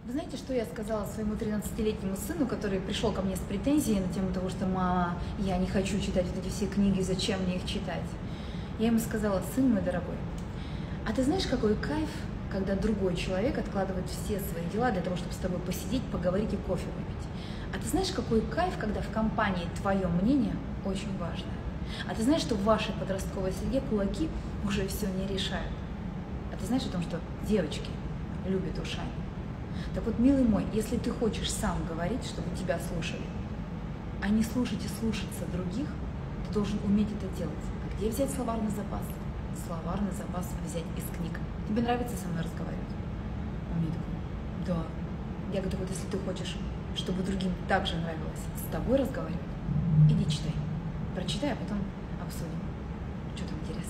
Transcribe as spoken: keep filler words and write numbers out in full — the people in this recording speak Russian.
Вы знаете, что я сказала своему тринадцатилетнему сыну, который пришел ко мне с претензией на тему того, что «мама, я не хочу читать вот эти все книги, зачем мне их читать?» Я ему сказала: сын мой дорогой, а ты знаешь, какой кайф, когда другой человек откладывает все свои дела для того, чтобы с тобой посидеть, поговорить и кофе выпить? А ты знаешь, какой кайф, когда в компании твое мнение очень важное? А ты знаешь, что в вашей подростковой среде кулаки уже все не решают? А ты знаешь о том, что девочки любят ушами? Так вот, милый мой, если ты хочешь сам говорить, чтобы тебя слушали, а не слушать и слушаться других, ты должен уметь это делать. А где взять словарный запас? Словарный запас взять из книг. Тебе нравится со мной разговаривать? Он мне такой: да. Я говорю: вот если ты хочешь, чтобы другим также нравилось с тобой разговаривать, иди читай. Прочитай, а потом обсудим, что там интересно.